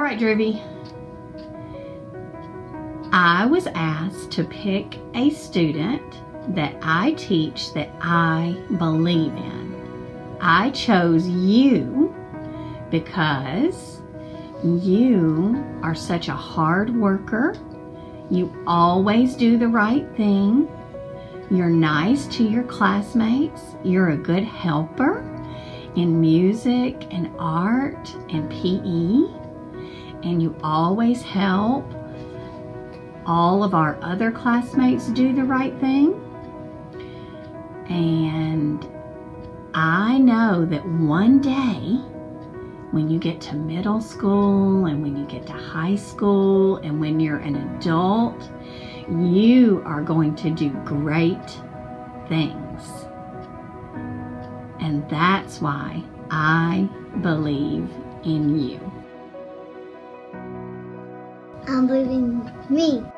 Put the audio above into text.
right, Drewby. I was asked to pick a student that I teach that I believe in. I chose you because you are such a hard worker. You always do the right thing. You're nice to your classmates. You're a good helper in music and art and PE. And you always help all of our other classmates do the right thing. And I know that one day when you get to middle school and when you get to high school and when you're an adult, you are going to do great things. And that's why I believe in you. I believe in me.